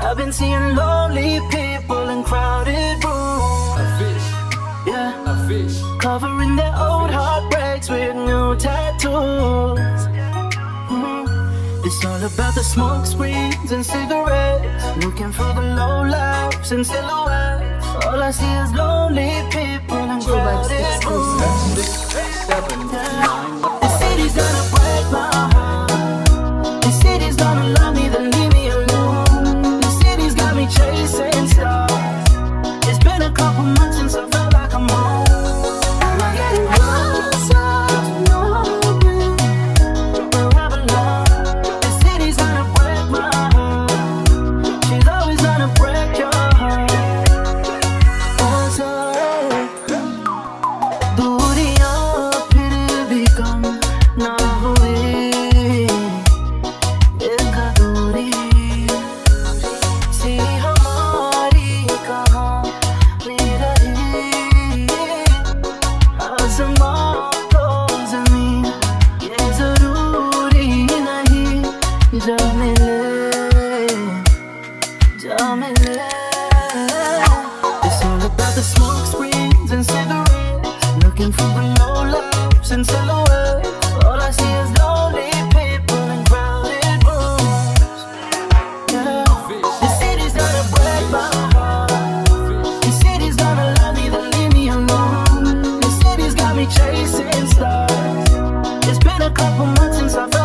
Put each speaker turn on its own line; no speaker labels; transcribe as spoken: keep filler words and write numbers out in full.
I've been seeing lonely people in crowded rooms.
AVISH,
Yeah,
AVISH,
covering their old heartbreaks with new tattoos. Mm. It's all about the smoke screens and cigarettes, looking for the low lives and silhouettes. All I see is lonely people in crowded rooms.
six seven nine.
The city's gonna break my heart. The city's gonna love me, then leave me alone. The city's got me chasing stars. It's been a couple months since I felt like I'm home. Am I getting closer to knowing where I belong? The city's gonna break my heart. She's always gonna break your heart. What's up? दूरियां फिर भी कम ना हुई, एक अधूरी सी हमारी कहानी रही। आसमां तो ज़मीन ये ज़रूरी नहीं, जा मिले जा मिले। It's all about the smoke screens and cigarettes, looking for the low lives and silhouettes. All I see is lonely people in crowded rooms. Yeah. The city's gonna break my heart. The city's gonna love me, then leave me alone. The city's got me chasing stars. It's been a couple months since I